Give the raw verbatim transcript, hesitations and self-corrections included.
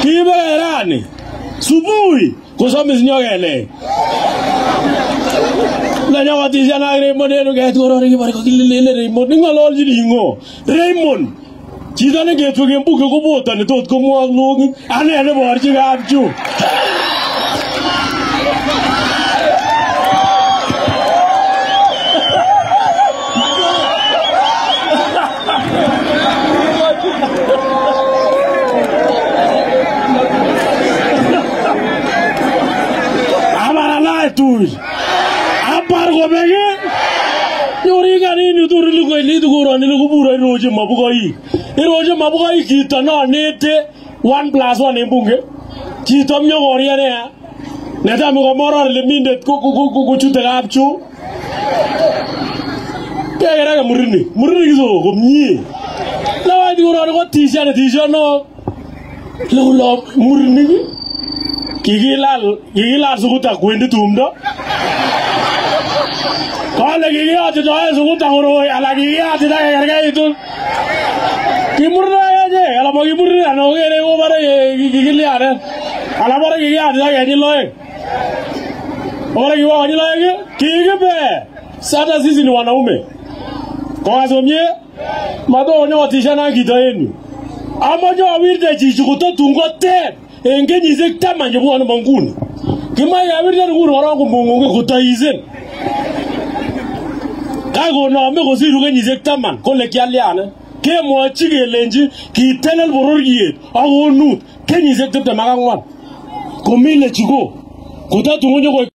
Kibe rani. Subui. Kusome sinyogele. La nyawati jana Raymond eno get gorori ki bari ko kilele Raymond ngolol jiringo. Raymond. Chidane get to gembu ko bota ne tot ko mo log ane ne bor ji gapchu. Yoriga ni nuturi lugo ni duguro ni lugo buro roje mabugoi. Roje mabugoi kita na nete one plus one embunge. Kita mnyogori ya ne. Neta mgo moro le minde ku ku ku ku chute gapchu. Kegera ga murini. Murini gizo go myi. La wa duguro ko tisha ne tisha no. Lo lo murini. Kigilal kigilal suguta kwende tumdo. Kala gigia ati doa suguta horo ala gigia ati da garga itu kimurna ya je ala mo kimurna no gere go bare gigili are ala bare gigia ati da gani loe ora giwa gani loe kige be sada sisi ni wanaume kwa azomye mado ni watisha na kitayenu amajo awirde jijukuto tungote engenyi zekta manje bwana manguni kima ya awirde nguru warangu mungu kutaizen Kago no me go siru genyi zektaman kole kyaliane ke mo chigelenji ki tenel bororgie awonu kenyi zekta magangwan komile chigo kutatu ngonyo